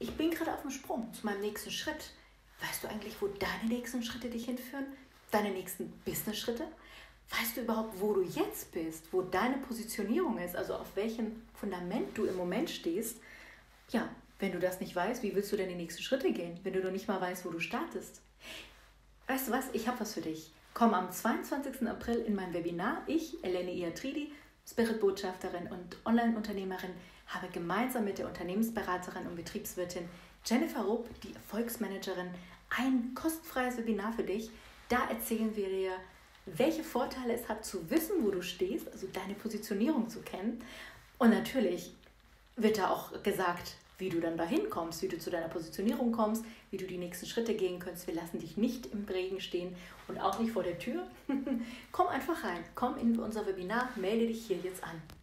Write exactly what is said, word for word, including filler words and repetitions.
ich bin gerade auf dem Sprung zu meinem nächsten Schritt. Weißt du eigentlich, wo deine nächsten Schritte dich hinführen? Deine nächsten Business-Schritte? Weißt du überhaupt, wo du jetzt bist? Wo deine Positionierung ist? Also auf welchem Fundament du im Moment stehst? Ja, wenn du das nicht weißt, wie willst du denn die nächsten Schritte gehen, wenn du noch nicht mal weißt, wo du startest? Weißt du was? Ich habe was für dich. Komm am zweiundzwanzigsten April in mein Webinar. Ich, Eleni Iatridi, Spirit-Botschafterin und Online-Unternehmerin, habe gemeinsam mit der Unternehmensberaterin und Betriebswirtin Jennifer Rupp, die Erfolgsmanagerin, ein kostenfreies Webinar für dich. Da erzählen wir dir, welche Vorteile es hat, zu wissen, wo du stehst, also deine Positionierung zu kennen. Und natürlich wird da auch gesagt, wie du dann dahin kommst, wie du zu deiner Positionierung kommst, wie du die nächsten Schritte gehen kannst. Wir lassen dich nicht im Regen stehen und auch nicht vor der Tür. Komm einfach rein, komm in unser Webinar, melde dich hier jetzt an.